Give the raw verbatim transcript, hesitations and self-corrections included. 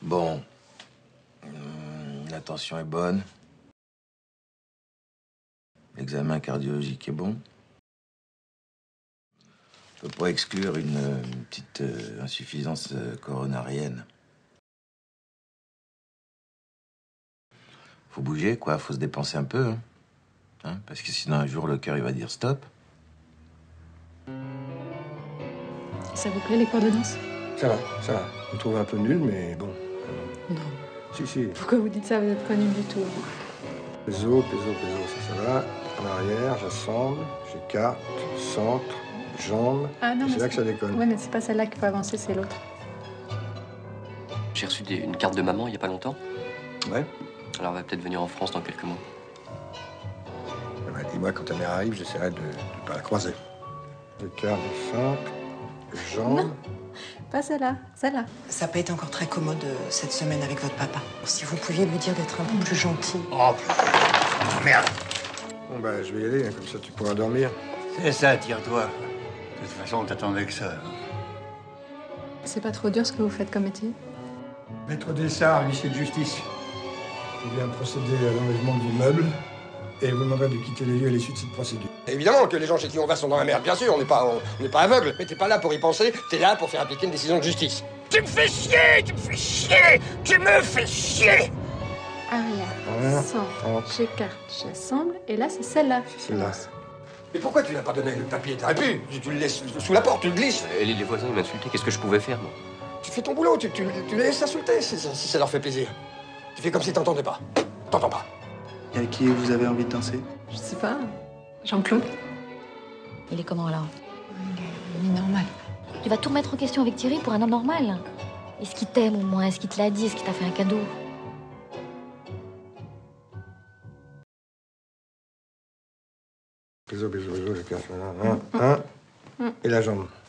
Bon. Hum, la tension est bonne. L'examen cardiologique est bon. On peut pas exclure une, une petite euh, insuffisance euh, coronarienne. Faut bouger, quoi. Faut se dépenser un peu. Hein. Hein, parce que sinon, un jour, le cœur, il va dire stop. Ça vous plaît, les cours de danse? Ça va, ça va. Je me trouve un peu nul, mais bon. Non. Si, si. Pourquoi vous dites ça? Vous n'êtes pas nul du tout. Peso, peso, peso, ça, ça va. En arrière, j'assemble, j'écarte, centre, jambe. Ah non, C'est là que ça déconne. Ouais, mais c'est pas celle-là qu'il faut avancer, c'est l'autre. J'ai reçu des- une carte de maman il y a pas longtemps. Ouais. Alors elle va peut-être venir en France dans quelques mois. Eh ben, dis-moi, quand ta mère arrive, j'essaierai de ne pas la croiser. J'écarte, centre, jambe. Non. Pas celle-là, celle-là. Ça n'a pas été encore très commode euh, cette semaine avec votre papa. Si vous pouviez lui dire d'être un peu plus gentil. Oh, merde. Bon, bah, je vais y aller, hein, comme ça tu pourras dormir. C'est ça, tire-toi. De toute façon, t'attendais que ça. C'est pas trop dur ce que vous faites comme métier? Maître Dessart, huissier de justice. Je viens procéder à l'enlèvement de vos meubles et vous demanderez de quitter les lieux à l'issue de cette procédure. Évidemment que les gens chez qui on va sont dans la merde, bien sûr, on n'est pas, on, on n'est pas aveugle, mais t'es pas là pour y penser, t'es là pour faire appliquer une décision de justice. Tu me fais chier, tu me fais chier, tu me fais chier. Arrière, Voilà. centre, Centre. j'écarte, j'assemble, et là, c'est celle-là. C'est celle-là. Mais pourquoi tu n'as pas donné le papier? T'aurais pu, tu, tu le laisses sous la porte, tu le glisses. Et les, les voisins ils m'insultaient, qu'est-ce que je pouvais faire moi? Tu fais ton boulot, tu, tu, tu les laisses s'insulter si, ça- si ça leur fait plaisir. Tu fais comme si t'entendais pas. T'entends pas. Et avec qui vous avez envie de danser? Je sais pas, Jean-Claude. Il est comment alors? Il est normal. Tu vas tout remettre en question avec Thierry pour un homme normal? Est-ce qu'il t'aime au moins? Est-ce qu'il te l'a dit? Est-ce qu'il t'a fait un cadeau? Peso, peso, peso, j'écarte. Un, un, et la jambe.